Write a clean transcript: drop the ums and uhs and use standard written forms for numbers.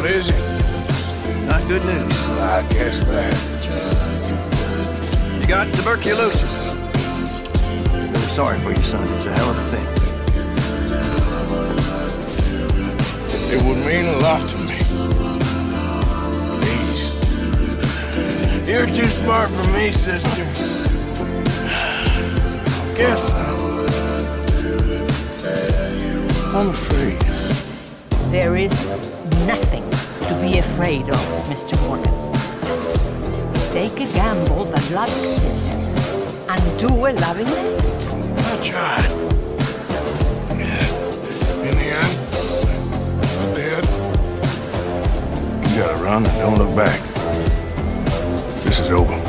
What is it? It's not good news. I guess that. You got tuberculosis. Really sorry for you, son. It's a hell of a thing. It would mean a lot to me. Please. You're too smart for me, sister. Guess I'm afraid. There is nothing to be afraid of, Mr. Morgan. Take a gamble that love exists and do a loving act. I tried. In the end, I did. You gotta run and don't look back. This is over.